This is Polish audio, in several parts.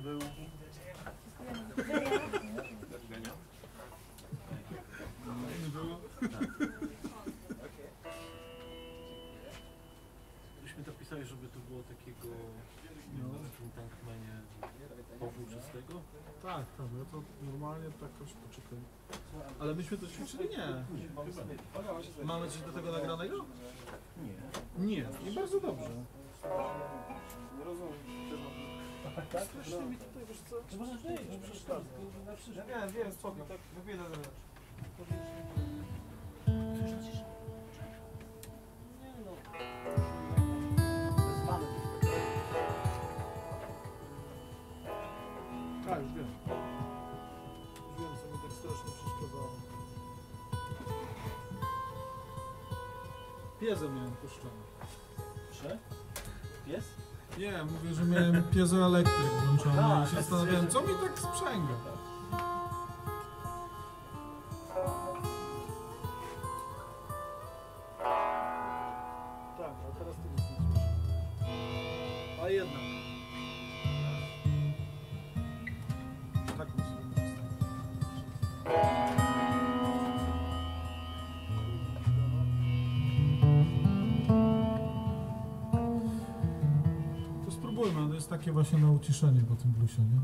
był... Byśmy to pisali, żeby to było takiego w tym tankmanie powłóczystego? Tak, tak, ja to normalnie tak już poczekaj. Ale myśmy to ćwiczyli? Nie. Mamy coś do tego nagranego? Nie. Nie. I bardzo dobrze. Nie rozumiem. Strasznie mi tutaj, wiesz co? To może nie przeszkadza. Ja wiem, spoko, tak wybiję na zewnątrz. Tak, już wiem. Już wiem, co mi tak strasznie przeszkadzało. Piezę miałem puszczony. Proszę? Pies? Nie, mówię, że miałem piezoelektryk włączony i się zastanawiałem, co mi tak sprzęga. Tak, a teraz ty nic nie słyszysz. A jednak. Tak musimy to spróbujmy, to jest takie właśnie na uciszenie po tym bluesie, nie?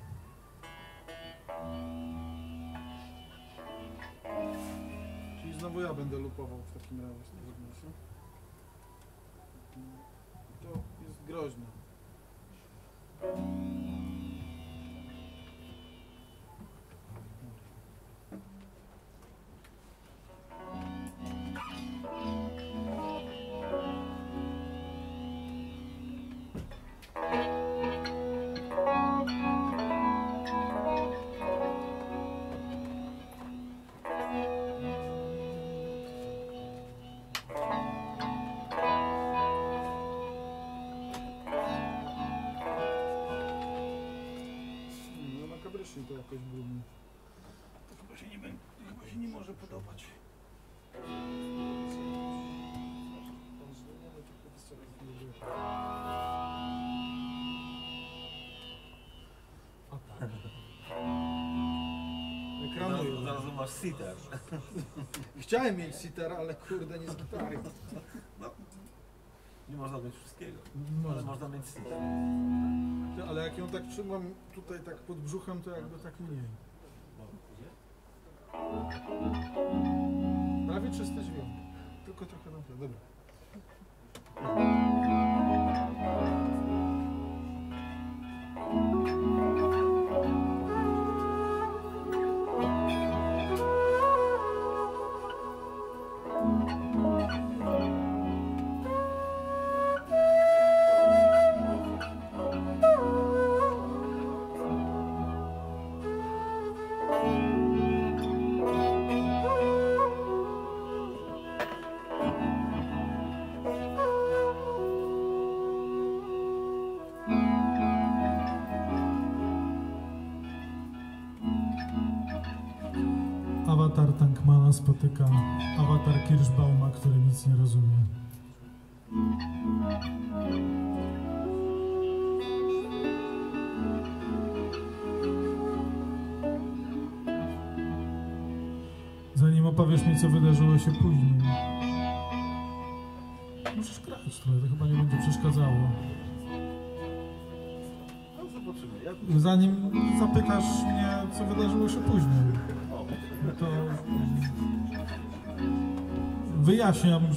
Czyli znowu ja będę lupował w takim razie z tego bluesu. To jest groźne. To jakoś brudne. To chyba się nie może podobać. Ekranuję. Zaraz masz sitar. Chciałem mieć sitar, ale kurde nie z gitary. No. Nie można mieć wszystkiego, Można. ale można mieć sitar. Ale jak ją tak trzymam tutaj tak pod brzuchem, to jakby tak mniej. Prawie czysty dźwięk. Tylko trochę na chwilę. Dobra. Awatar Tankmana spotyka awatar Kirschbauma, który nic nie rozumie. Zanim opowiesz mi, co wydarzyło się później. Możesz grać trochę, to chyba nie będzie przeszkadzało. No zobaczymy. Zanim zapytasz mnie, co wydarzyło się później, to wyjaśniam,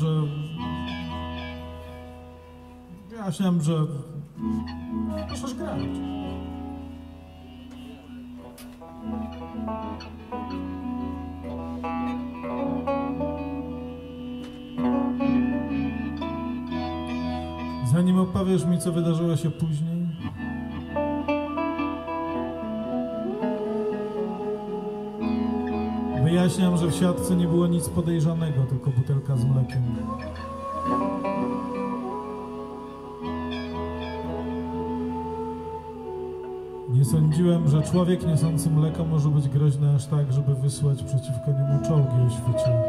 że możesz grać. Zanim opowiesz mi, co wydarzyło się później, wyjaśniam, że w siatce nie było nic podejrzanego, tylko butelka z mlekiem. Nie sądziłem, że człowiek niosący mleko może być groźny aż tak, żeby wysłać przeciwko niemu czołgi o świcie.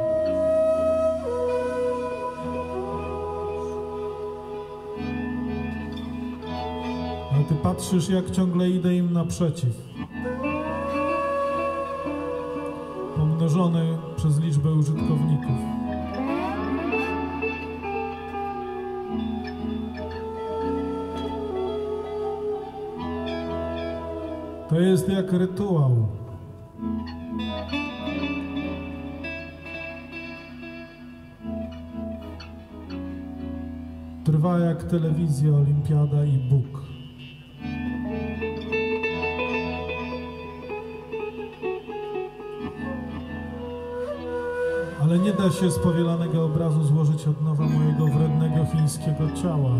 Ty patrzysz, jak ciągle idę im naprzeciw. Pomnożony przez liczbę użytkowników. To jest jak rytuał. Trwa jak telewizja, olimpiada i Bóg. Ale nie da się z powielanego obrazu złożyć od nowa mojego wrednego chińskiego ciała.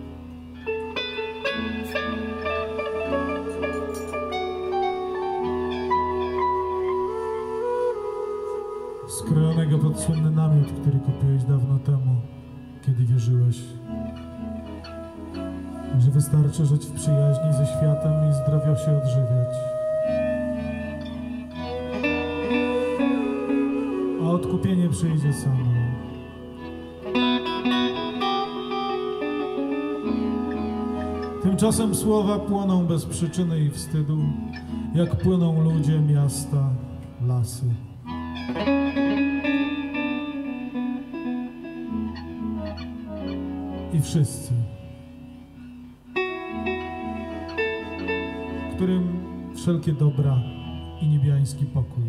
Skrojonego pod słynny namiot, który kupiłeś dawno temu, kiedy wierzyłeś, że wystarczy żyć w przyjaźni ze światem i zdrowo się odżywiać. A odkupienie przyjdzie samo. Tymczasem słowa płoną bez przyczyny i wstydu, jak płyną ludzie, miasta, lasy. I wszyscy, którym wszelkie dobra i niebiański pokój.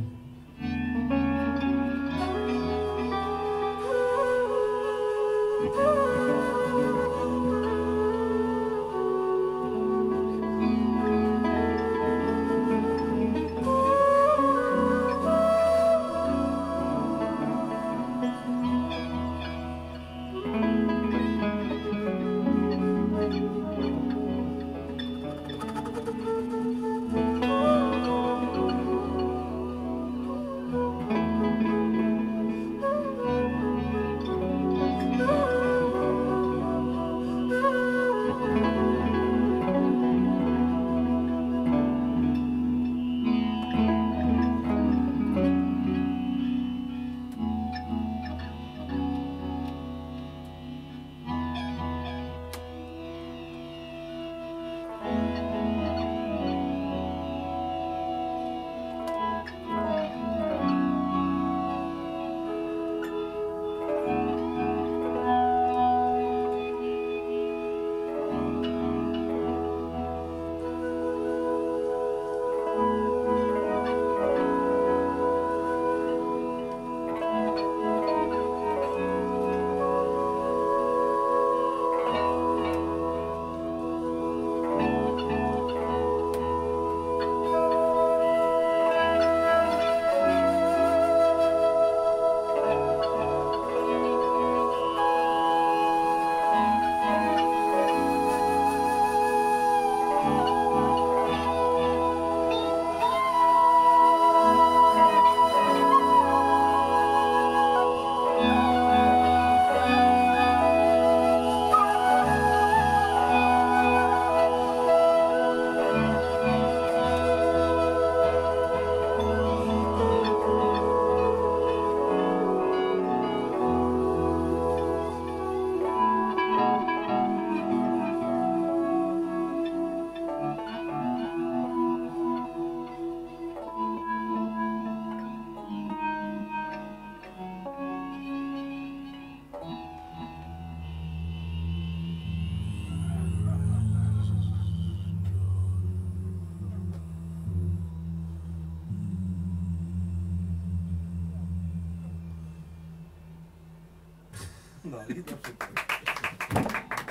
No i na przykład.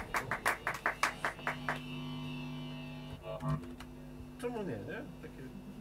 Czemu nie, nie? Takie